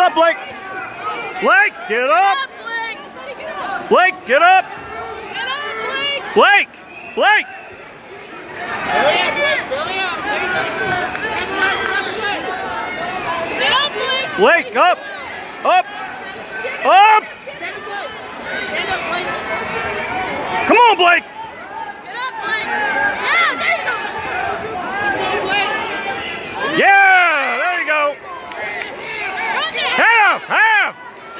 up, Blake. Blake, get up. Blake, get up. Blake. Blake. Blake, up. Up. Up. Stand up, Blake. Come on, Blake. Get up, Blake. Yeah, there you go. Come on, Blake. Yeah, there you go. Half, half.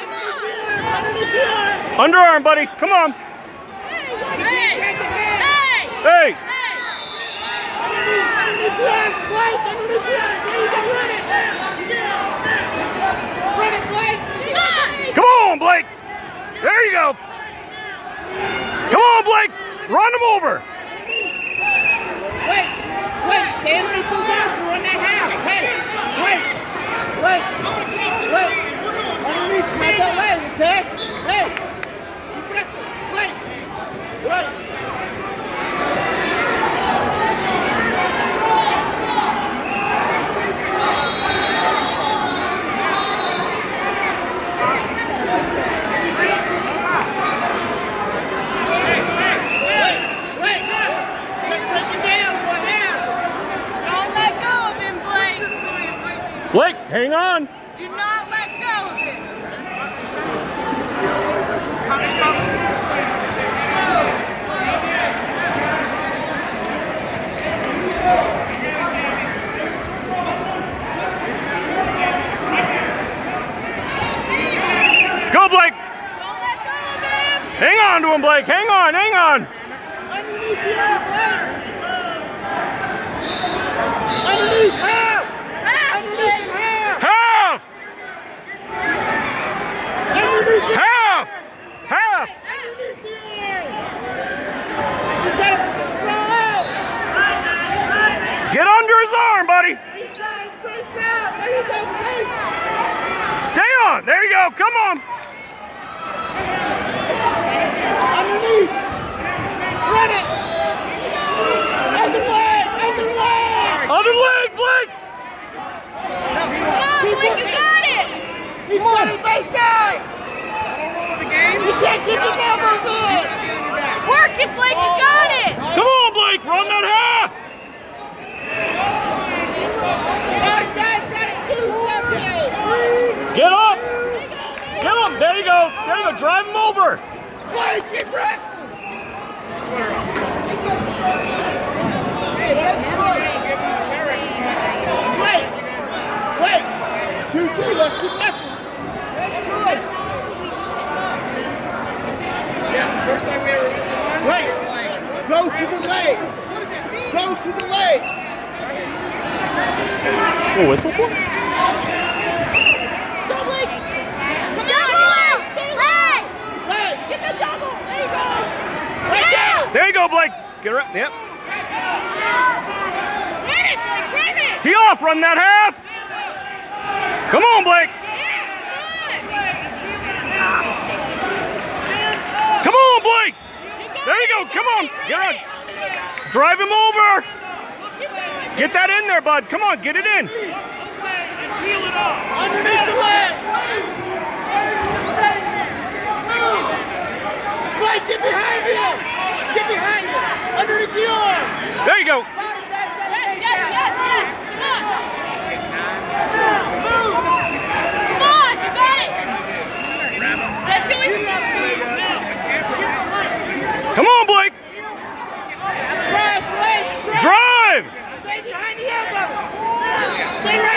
Underarm, buddy. Come on. Hey. Hey. Underneath the arms, Blake. Underneath the arms. There you go. Run it. Run it, Blake. Come on, Blake. There you go. Come on, Blake. Run him over. Wait. Stand underneath those arms and run that half. Hey. Wait. Underneath, smack that leg, okay? Hey. Keep wrestling. Wait. Blake, hang on. Do not let go of it. Go, Blake. Don't let go of him. Hang on to him, Blake. Hang on. Underneath the arm, Blake. Underneath, half. Underneath and half. Half. Underneath the Half. Half. Underneath the arm. He's got to sprawl out. Get under his arm, buddy. He's got to brace out. There you go, Blake. Stay on. There you go. Come on. Underneath. Run it. Other leg. Other leg, Blake. Come on, Blake, you got it. He's got it base out. He can't keep his elbows in. Work it, Blake, you got it. Come on, Blake. Run that half. Our guys got to do something. Get up. Get him. There you go. Drive him over. Blake, keep wrestling. Wait. 2-2, let's keep wrestling. That's choice. Yeah, first time we ever Wait. Go to the legs. Oh, whistle for? Get the double. There you go. There you go, Blake. Get her up. Yep. Run it, Blake. Run it. Tee off. Run that half. Come on, Blake. Come on, Blake. There you go. Come on. Get on. Drive him over. Get that in there, bud. Come on. Get it in. Underneath the leg. Blake, get behind him. Get behind him. Underneath the arm. There you go. Yes. Come on, you got it. That's really something. Come on, Blake. Drive, Blake. Drive. Stay behind the elbow. Stay right